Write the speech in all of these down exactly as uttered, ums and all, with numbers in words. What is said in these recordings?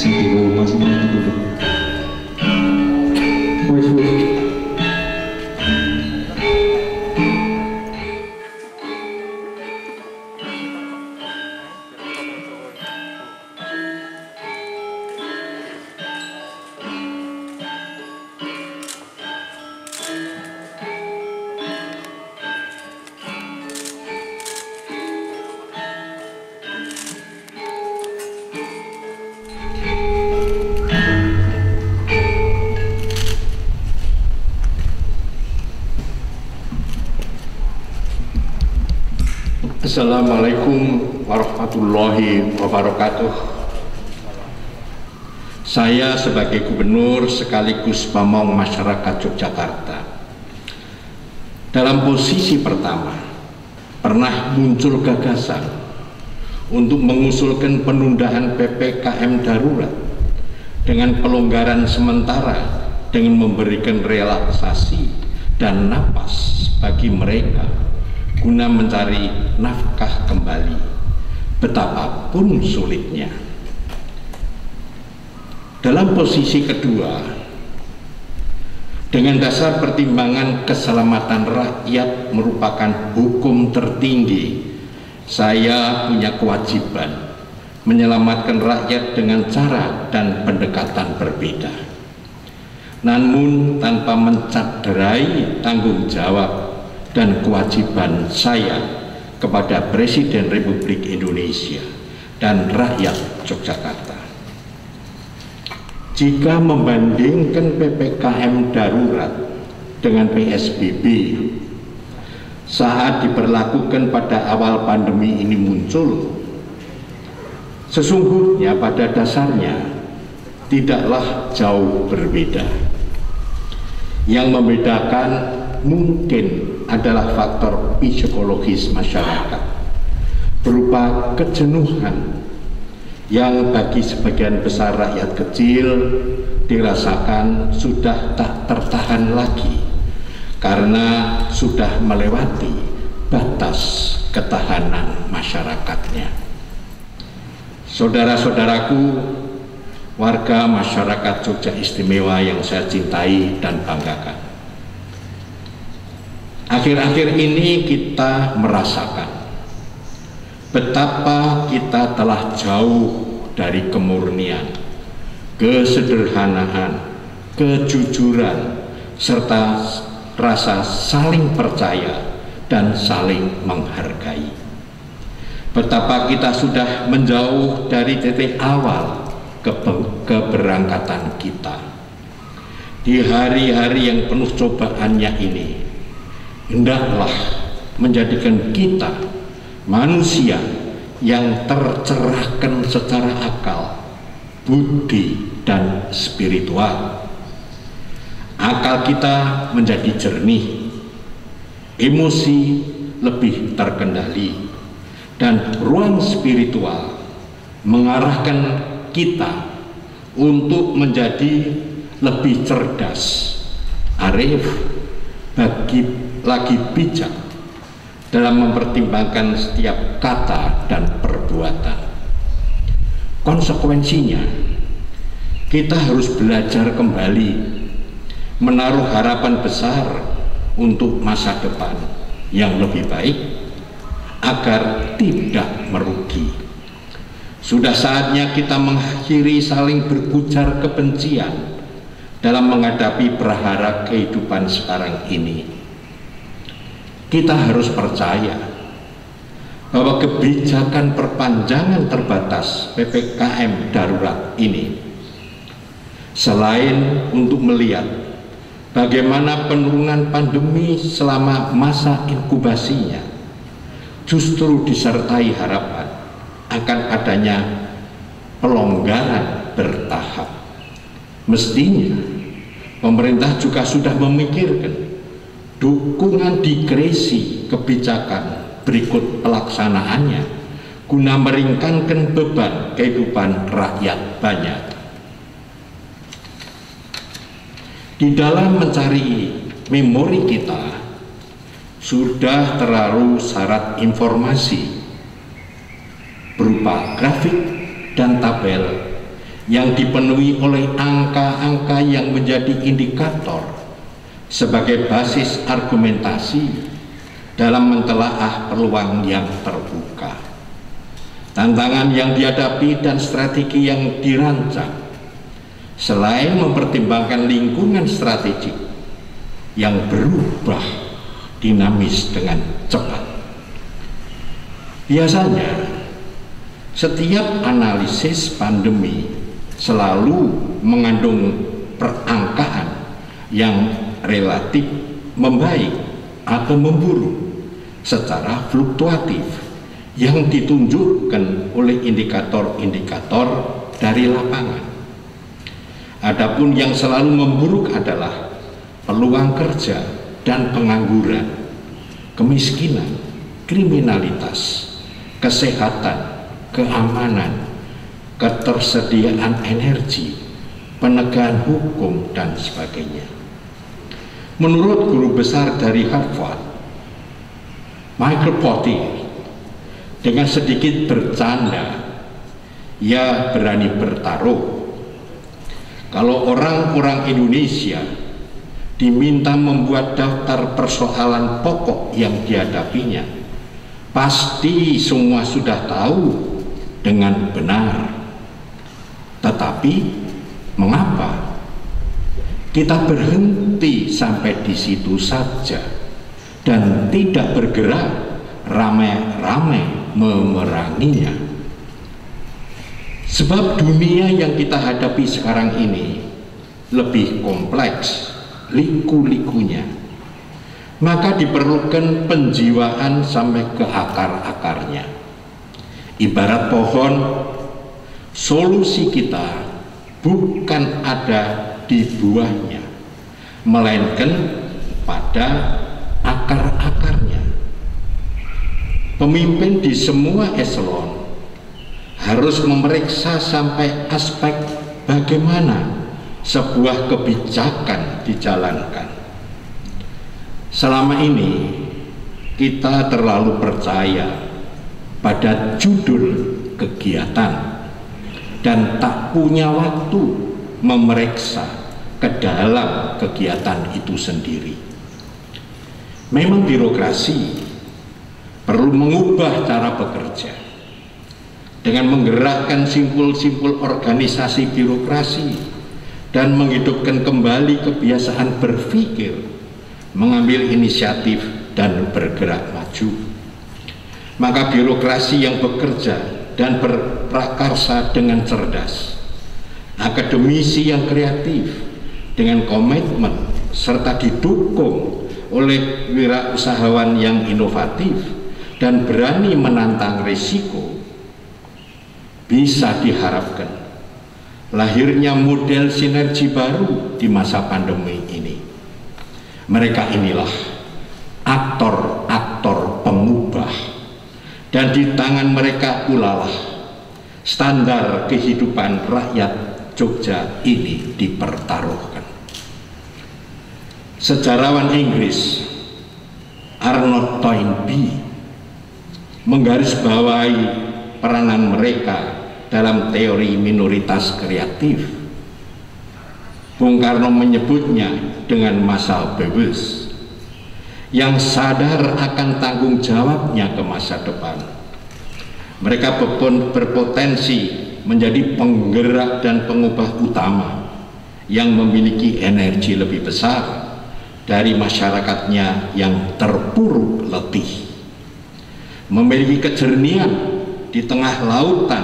sing di rumah sing duduk. Wes wes. Assalamualaikum warahmatullahi wabarakatuh. Saya sebagai gubernur sekaligus pamong masyarakat Yogyakarta, dalam posisi pertama pernah muncul gagasan untuk mengusulkan penundaan P P K M darurat dengan pelonggaran sementara dengan memberikan relaksasi dan napas bagi mereka guna mencari nafkah kembali, betapapun sulitnya. Dalam posisi kedua, dengan dasar pertimbangan keselamatan rakyat merupakan hukum tertinggi, saya punya kewajiban menyelamatkan rakyat dengan cara dan pendekatan berbeda, namun tanpa mencederai tanggung jawab dan kewajiban saya kepada Presiden Republik Indonesia dan rakyat Yogyakarta. Jika membandingkan P P K M darurat dengan P S B B saat diberlakukan pada awal pandemi ini muncul, sesungguhnya pada dasarnya tidaklah jauh berbeda. Yang membedakan mungkin adalah faktor psikologis masyarakat berupa kejenuhan yang bagi sebagian besar rakyat kecil dirasakan sudah tak tertahan lagi karena sudah melewati batas ketahanan masyarakatnya. Saudara-saudaraku, warga masyarakat Jogja Istimewa yang saya cintai dan banggakan, akhir-akhir ini kita merasakan betapa kita telah jauh dari kemurnian, kesederhanaan, kejujuran, serta rasa saling percaya dan saling menghargai. Betapa kita sudah menjauh dari titik awal keberangkatan kita. Di hari-hari yang penuh cobaannya ini, hendaklah menjadikan kita manusia yang tercerahkan secara akal, budi, dan spiritual. Akal kita menjadi jernih, emosi lebih terkendali, dan ruang spiritual mengarahkan kita untuk menjadi lebih cerdas, arif, bagi lagi bijak dalam mempertimbangkan setiap kata dan perbuatan. Konsekuensinya, kita harus belajar kembali menaruh harapan besar untuk masa depan yang lebih baik agar tidak merugi. Sudah saatnya kita mengakhiri saling berujar kebencian dalam menghadapi prahara kehidupan sekarang ini. Kita harus percaya bahwa kebijakan perpanjangan terbatas P P K M darurat ini, selain untuk melihat bagaimana penurunan pandemi selama masa inkubasinya, justru disertai harapan akan adanya pelonggaran bertahap. Mestinya pemerintah juga sudah memikirkan dukungan dikresi kebijakan berikut pelaksanaannya guna meringankan beban kehidupan rakyat banyak. Di dalam mencari memori kita sudah terlalu syarat informasi berupa grafik dan tabel yang dipenuhi oleh angka-angka yang menjadi indikator sebagai basis argumentasi dalam mentelaah peluang yang terbuka, tantangan yang dihadapi dan strategi yang dirancang, selain mempertimbangkan lingkungan strategik yang berubah dinamis dengan cepat. Biasanya, setiap analisis pandemi selalu mengandung perangkaan yang relatif membaik atau memburuk secara fluktuatif yang ditunjukkan oleh indikator-indikator dari lapangan. Adapun yang selalu memburuk adalah peluang kerja dan pengangguran, kemiskinan, kriminalitas, kesehatan, keamanan, ketersediaan energi, penegakan hukum, dan sebagainya. Menurut guru besar dari Harvard, Michael Porter, dengan sedikit bercanda, ia berani bertaruh kalau orang-orang Indonesia diminta membuat daftar persoalan pokok yang dihadapinya, pasti semua sudah tahu dengan benar. Tetapi mengapa kita berhenti sampai di situ saja dan tidak bergerak ramai-ramai memeranginya? Sebab dunia yang kita hadapi sekarang ini lebih kompleks liku-likunya, maka diperlukan penjiwaan sampai ke akar-akarnya. Ibarat pohon, solusi kita bukan ada di buahnya, melainkan pada akar-akarnya. Pemimpin di semua eselon harus memeriksa sampai aspek bagaimana sebuah kebijakan dijalankan. Selama ini kita terlalu percaya pada judul kegiatan dan tak punya waktu memeriksa ke dalam kegiatan itu sendiri. Memang birokrasi perlu mengubah cara bekerja dengan menggerakkan simpul-simpul organisasi birokrasi dan menghidupkan kembali kebiasaan berpikir, mengambil inisiatif dan bergerak maju. Maka birokrasi yang bekerja dan berprakarsa dengan cerdas, akademisi yang kreatif dengan komitmen serta didukung oleh wirausahawan yang inovatif dan berani menantang risiko, bisa diharapkan lahirnya model sinergi baru di masa pandemi ini. Mereka inilah aktor-aktor pengubah, dan di tangan mereka pula lah standar kehidupan rakyat Jogja ini dipertaruhkan. Sejarawan Inggris Arnold Toynbee menggarisbawahi peranan mereka dalam teori minoritas kreatif. Bung Karno menyebutnya dengan masal bebas yang sadar akan tanggung jawabnya ke masa depan. Mereka berpotensi menjadi penggerak dan pengubah utama yang memiliki energi lebih besar dari masyarakatnya yang terpuruk letih, memiliki kejernihan di tengah lautan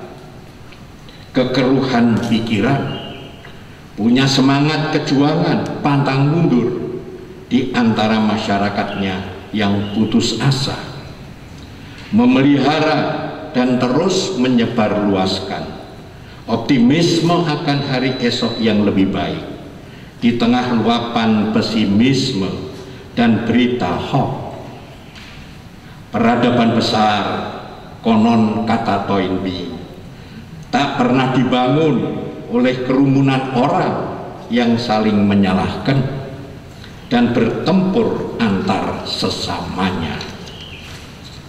kekeruhan pikiran, punya semangat kejuangan pantang mundur di antara masyarakatnya yang putus asa, memelihara dan terus menyebarluaskan optimisme akan hari esok yang lebih baik di tengah luapan pesimisme dan berita hoax. Peradaban besar, konon kata Toynbee, tak pernah dibangun oleh kerumunan orang yang saling menyalahkan dan bertempur antar sesamanya.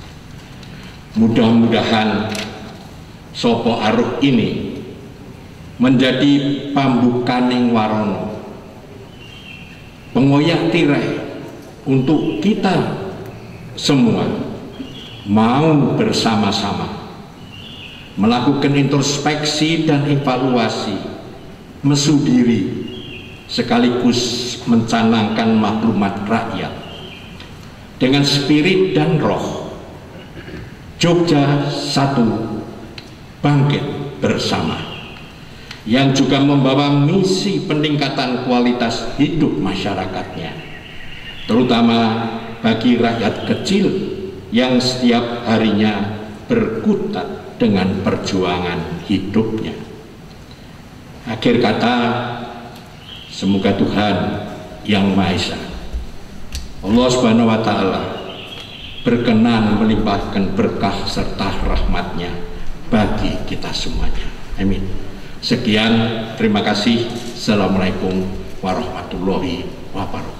Mudah-mudahan Sopo Aruh ini menjadi pambukaning warono, pengoyak tirai untuk kita semua mau bersama-sama melakukan introspeksi dan evaluasi, mesu diri, sekaligus mencanangkan maklumat rakyat dengan spirit dan roh Jogja Satu Bangkit Bersama, yang juga membawa misi peningkatan kualitas hidup masyarakatnya, terutama bagi rakyat kecil yang setiap harinya berkutat dengan perjuangan hidupnya. Akhir kata, semoga Tuhan Yang Maha Esa, Allah Subhanahu wa Ta'ala, berkenan melimpahkan berkah serta rahmatnya bagi kita semuanya. Amin. Sekian, terima kasih. Assalamualaikum warahmatullahi wabarakatuh.